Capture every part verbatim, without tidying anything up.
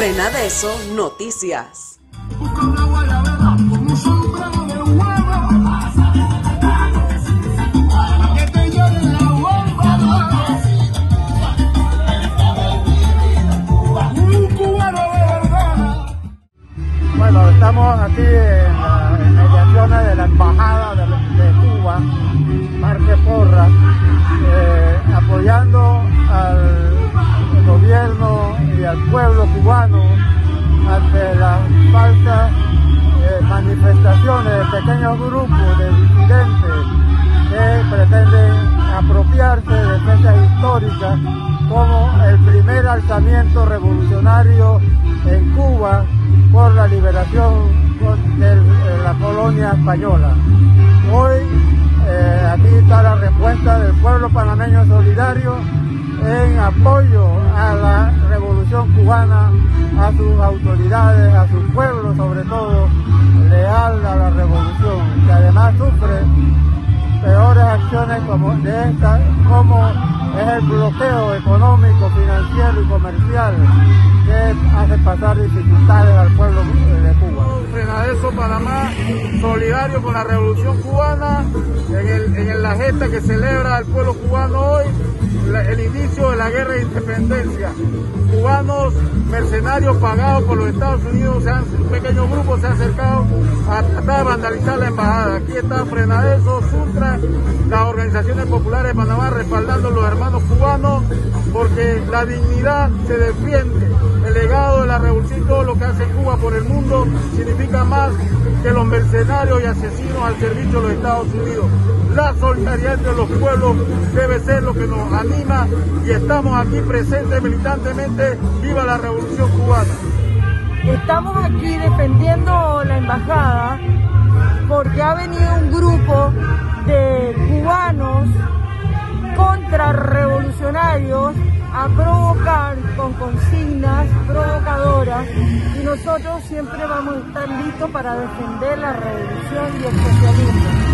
Frenadeso Noticias. Bueno, estamos aquí en las inmediaciones de la Embajada de, de Cuba, Parque Porras, eh, apoyando al gobierno y al pueblo cubano ante las falsas eh, manifestaciones de pequeños grupos de disidentes que pretenden apropiarse de fechas históricas como el primer alzamiento revolucionario en Cuba por la liberación de la colonia española. Hoy eh, aquí está la respuesta del pueblo panameño solidario en apoyo a la revolución cubana, a sus autoridades, a su pueblo sobre todo, leal a la revolución, que además sufre peores acciones como de esta, como es el bloqueo económico, financiero y comercial que hace pasar dificultades al pueblo de Cuba. Frenadeso Panamá, solidario con la revolución cubana, en, el, en la gesta que celebra el pueblo cubano hoy, la, el inicio de la guerra de independencia. Cubanos mercenarios pagados por los Estados Unidos, se han, un pequeño grupo se ha acercado a tratar de vandalizar la embajada. Aquí está Frenadeso, Suntra, las organizaciones populares de Panamá respaldando a los hermanos cubanos, porque la dignidad se defiende. El legado de la revolución y todo lo que hace Cuba por el mundo significa más que los mercenarios y asesinos al servicio de los Estados Unidos. La solidaridad entre los pueblos debe ser lo que nos anima y estamos aquí presentes militantemente. ¡Viva la revolución cubana! Estamos aquí defendiendo la embajada porque ha venido un grupo de cubanos contrarrevolucionarios a provocar con consignas provocadoras y nosotros siempre vamos a estar listos para defender la revolución y el socialismo.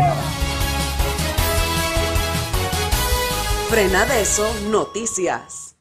Frenadeso Noticias.